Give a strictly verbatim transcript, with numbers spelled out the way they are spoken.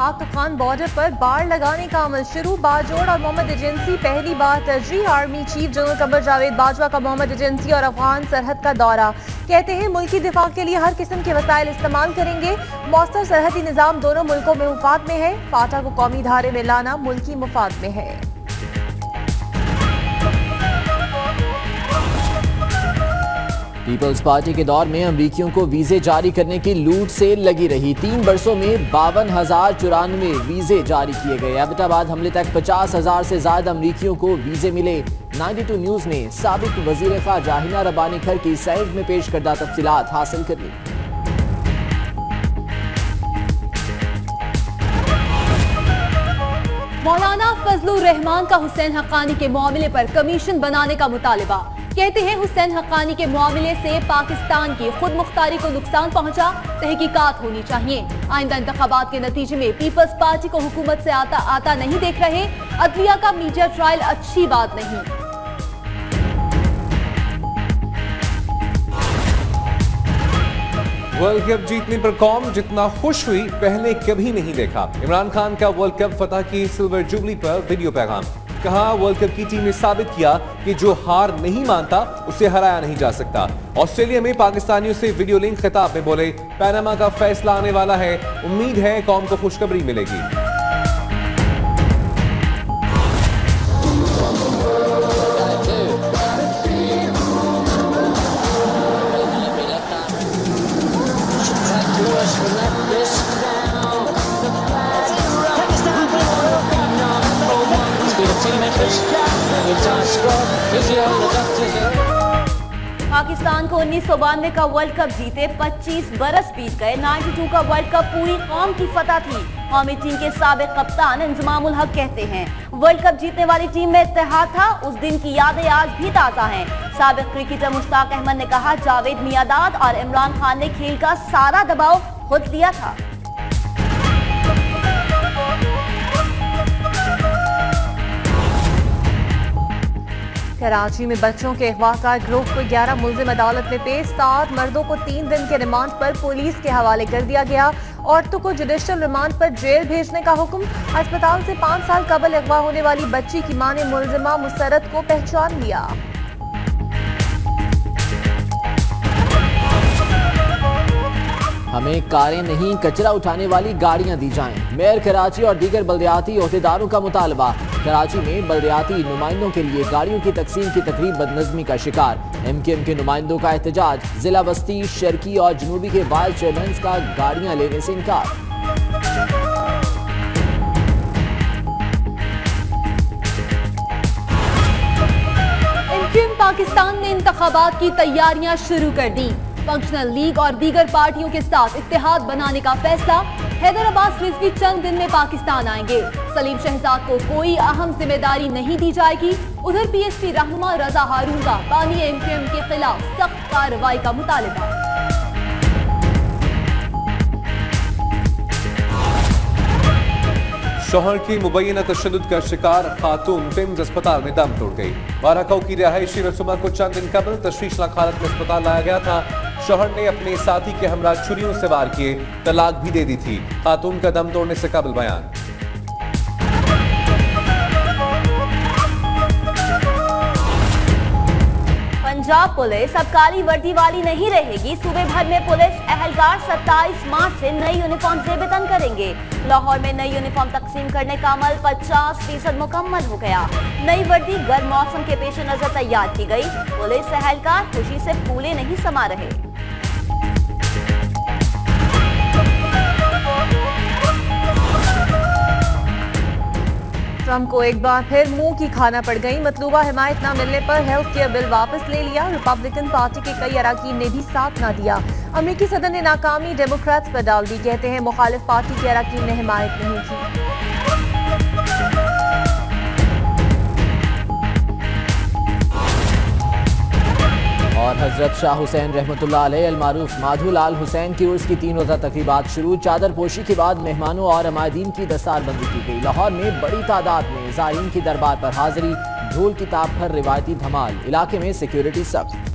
पाक अफगान बॉर्डर पर बाड़ लगाने का अमल शुरू। बाजोड़ और मोहम्मद एजेंसी पहली बार तरजीह। Army chief general Qamar Javed Bajwa का मोहम्मद एजेंसी और अफगान सरहद का दौरा। कहते हैं मुल्की दिफा के लिए हर किस्म के वसाइल इस्तेमाल करेंगे। मौसर सरहदी निजाम दोनों मुल्कों में मुफाद में है। फाटा को कौमी धारे में लाना मुल्की मुफाद में है। पीपल्स पार्टी के दौर में अमरीकियों को वीजे जारी करने की लूट से लगी रही। तीन बरसों में बावन हजार चौरानवे वीजे जारी किए गए। एबटाबाद हमले तक पचास हजार से ज्यादा अमरीकियों को वीजे मिले। बानवे न्यूज ने साबिक वजीर ख़ारजा हिना रब्बानी खर की सैड में पेश करदा तफसीलात हासिल कर ली। मौलाना फजलुर रहमान का हुसैन हक्कानी के मामले पर कमीशन बनाने का मुतालबा। कहते हैं हुसैन हक्कानी के मामले से पाकिस्तान की खुद मुख्तारी को नुकसान पहुंचा, तहकीकात होनी चाहिए। आइंदा इंतखाबात के नतीजे में पीपल्स पार्टी को हुकूमत से आता आता नहीं देख रहे। अदलिया का मीडिया ट्रायल अच्छी बात नहीं। वर्ल्ड कप जीतने पर कौम जितना खुश हुई पहले कभी नहीं देखा। इमरान खान का वर्ल्ड कप फतह की सिल्वर जुबली पर वीडियो पैगाम। कहा वर्ल्ड कप की टीम ने साबित किया कि जो हार नहीं मानता उसे हराया नहीं जा सकता। ऑस्ट्रेलिया में पाकिस्तानियों से वीडियो लिंक खिताब में बोले पैनामा का फैसला आने वाला है, उम्मीद है कौम को खुशखबरी मिलेगी। पाकिस्तान को उन्नीस सौ बानवे का वर्ल्ड कप जीते पच्चीस बरस बीत गए। बानवे का वर्ल्ड कप पूरी कौम की फतह थी। कौमी टीम के साबिक कप्तान इंजमामुल हक कहते हैं वर्ल्ड कप जीतने वाली टीम में इत्तेहाद था। उस दिन की यादें आज भी ताज़ा हैं। साबिक क्रिकेटर मुश्ताक अहमद ने कहा जावेद मियादाद और इमरान खान ने खेल का सारा दबाव खुद लिया था। कराची में बच्चों के अगवा का ग्रुप को ग्यारह मुलजिम अदालत में पेश। सात मर्दों को तीन दिन के रिमांड पर पुलिस के हवाले कर दिया गया। औरतों को जुडिशल रिमांड पर जेल भेजने का हुक्म। अस्पताल से पाँच साल कबल अगवा होने वाली बच्ची की मां ने मुलजिमा मुसरत को पहचान लिया। हमें कारें नहीं कचरा उठाने वाली गाड़ियां दी जाएं। मेयर कराची और दीगर बल्दियाती ओहदेदारों का मुतालबा। कराची में बल्दियाती नुमाइंदों के लिए गाड़ियों की तकसीम की तकरीब बदनज़मी का शिकार। एम के एम के नुमाइंदों का एहतजाज। जिला बस्ती शर्की और जनूबी के वाइस चेयरमैन का गाड़ियां लेने से इनकार। एम के एम पाकिस्तान ने इंतखाबात की तैयारियां शुरू कर दी। फंक्शनल लीग और दीगर पार्टियों के साथ इत्तेहाद बनाने का फैसला। हैदर अब्बास रिजवी चंद दिन में पाकिस्तान आएंगे। सलीम शहजाद को कोई अहम जिम्मेदारी नहीं दी जाएगी। उधर पी एस पी रहनुमा रजा हारून का बानी एम के एम के खिलाफ सख्त कार्रवाई का मुतालबा। शोहर की मुबैना तशद्दुद का शिकार खातून पिम्स अस्पताल में दम तोड़ गई। बाराकाऊ की रिहायशी रसूमा को चंद दिन कबल तशवीशनाक हालत में अस्पताल लाया गया था। शोहर ने अपने साथी के हमरा छुरियों से वार किए, तलाक भी दे दी थी। खातून का दम तोड़ने से कबल बयान। पंजाब पुलिस अब काली वर्दी वाली नहीं रहेगी। सूबे भर में पुलिस एहलकार सत्ताईस मार्च से नई यूनिफॉर्म जेबतन करेंगे। लाहौर में नई यूनिफॉर्म तकसीम करने का अमल पचास फीसद मुकम्मल हो गया। नई वर्दी गर्म मौसम के पेश नजर तैयार की गई। पुलिस एहलकार खुशी से फूले नहीं समा रहे। ट्रंप को एक बार फिर मुंह की खाना पड़ गई। मतलूबा हिमायत न मिलने पर हेल्थ केयर बिल वापस ले लिया। रिपब्लिकन पार्टी के कई अरकान ने भी साथ न दिया। अमेरिकी सदर ने नाकामी डेमोक्रेट्स पर डाल दी। कहते हैं मुखालिफ पार्टी के अरकान ने हिमायत नहीं की। और हजरत शाह हुसैन रहमतुल्लाह अलैह अलमारूफ माधू लाल हुसैन की उर्स की तीन रोज़ा तकरीबात शुरू। चादर पोशी के बाद मेहमानों और अमायदीन की दस्तारबंदी की गई। लाहौर में बड़ी तादाद में ज़ायरीन की दरबार पर हाजिरी। ढोल की ताप पर रिवायती धमाल। इलाके में सिक्योरिटी सख्त।